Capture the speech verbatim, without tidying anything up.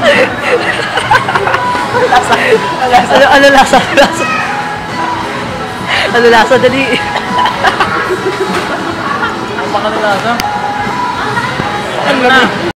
Lasa. Ano, ano lasa? Lasa. Ano lasa? Dali. Ang pangalan lasa. Ano na?